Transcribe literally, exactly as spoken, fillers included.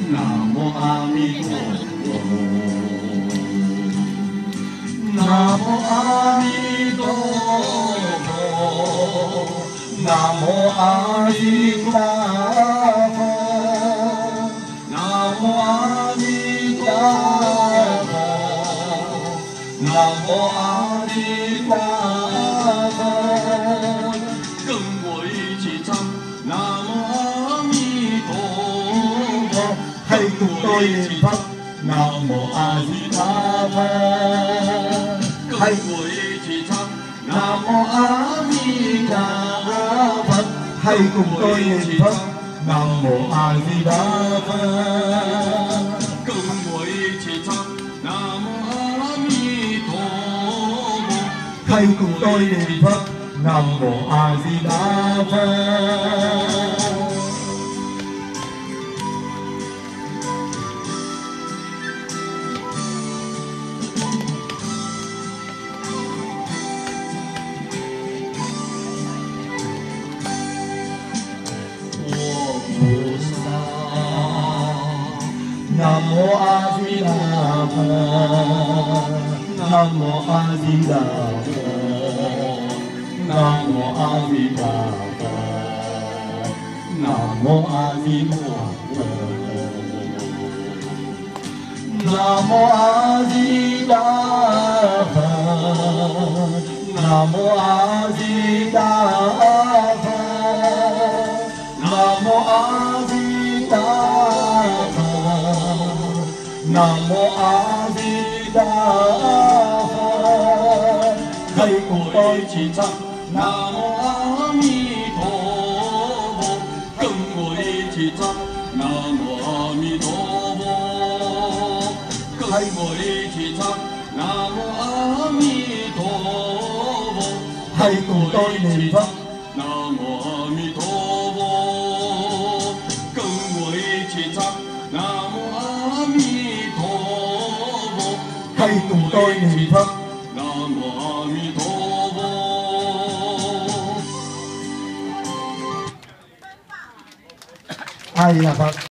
南無阿彌陀佛。南無阿弥陀佛。南無阿弥陀佛。南無阿弥陀佛。南無阿弥陀佛。跟我一起唱。南無阿彌陀佛。ให้cùng tôi niệm Phật Nam Mô A Di Đà Phật. Hãy cùng一起唱 Nam Mô A Di Đà Phật. Hãy cùng tôi niệm Phật Nam Mô A Di Đà Phật. Cùng tôi一起唱 Nam Mô A Di Đà Phật. Hãy cùng tôi niệm Phật Nam Mô A Di Đà Phật. Nam Mô A Di Đà Phật. Nam Mô A Di Đà Phật. Nam Mô A Di Đà Phật. Nam Mô A Di Đà Phật. Nam Mô A Di Đà Phật. Nam Mô A Di Đà Phật. Nam Mô A Di Đà Phật. Nam Mô A Di Đà Phật. Hãy cùng tôi chỉ唱 Nam Mô A Di Đà Phật. 跟我一起唱 Nam Mô A Di Đà Phật. 跟我一起唱 Nam Mô A Di Đà Phật. Hãy cùng tôi niệm Phật Nam Mô A Di Đà Phật. 跟我一起唱 Nam Mô A Di Đà Phật. Hãy cùng tôi niệm Phật Nam Mô A Di Đà Phật. Ai là Phật?